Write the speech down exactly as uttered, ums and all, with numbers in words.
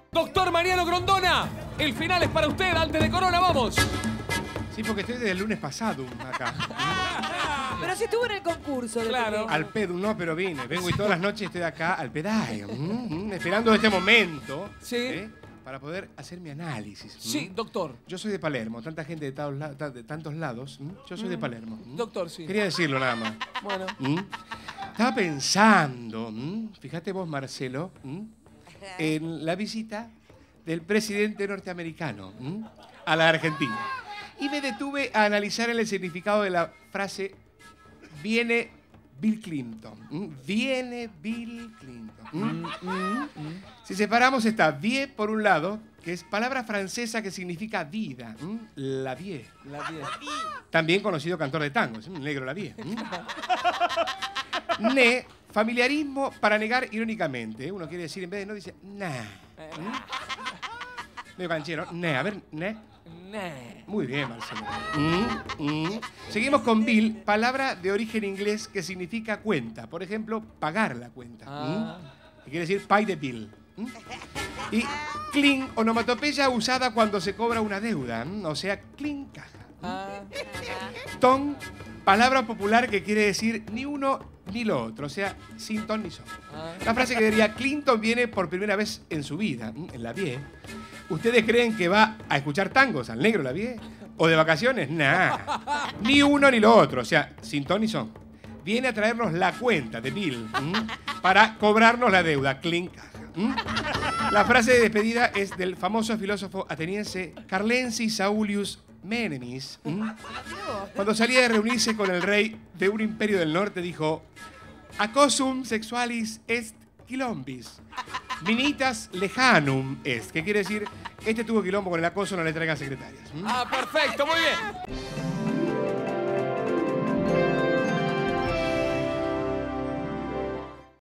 Doctor Mariano Grondona, el final es para usted antes de Corona, vamos. Sí, porque estoy desde el lunes pasado acá. Pero si estuvo en el concurso. Claro. Al pedo, no, pero vine. Vengo y todas las noches estoy acá al pedazo, mm, mm, esperando este momento. Sí. ¿eh? Para poder hacer mi análisis. Sí, doctor. Yo soy de Palermo, tanta gente de, tados, de tantos lados. Yo soy de Palermo. Doctor, sí. Quería decirlo nada más. Bueno. Estaba pensando, fíjate vos, Marcelo, en la visita del presidente norteamericano a la Argentina. Y me detuve a analizar el significado de la frase viene Bill Clinton. Viene Bill Clinton. Mm, mm, mm. Si separamos está vie por un lado, que es palabra francesa que significa vida. La vie. La vie. También conocido cantor de tangos. Negro la vie. Ne, familiarismo para negar irónicamente. Uno quiere decir en vez de no, dice nah. Medio canchero. Ne, a ver, ne. Ne. Muy bien, Marcelo. Mm, mm. Seguimos con bill, palabra de origen inglés que significa cuenta. Por ejemplo, pagar la cuenta. Ah. Mm. Que quiere decir pay the bill. Mm. Y clean, onomatopeya usada cuando se cobra una deuda. Mm. O sea, clean caja. Ah. Ton, palabra popular que quiere decir ni uno ni lo otro. O sea, sin ton ni son. Ah. La frase que diría Clinton viene por primera vez en su vida, en la vie. ¿Ustedes creen que va a escuchar tangos al negro la vie? ¿O de vacaciones? Nah. Ni uno ni lo otro. O sea, sin ton ni son. Viene a traernos la cuenta de Bill ¿m? para cobrarnos la deuda. Clink. ¿m? La frase de despedida es del famoso filósofo ateniense Carlensis Saulius Menemis. ¿m? Cuando salía de reunirse con el rey de un imperio del norte, dijo: Acosum sexualis est quilombis. Minitas lejanum est. ¿Qué quiere decir? Este tuvo quilombo con el acoso, no le traigan secretarias. ¿m? Ah, perfecto, muy bien.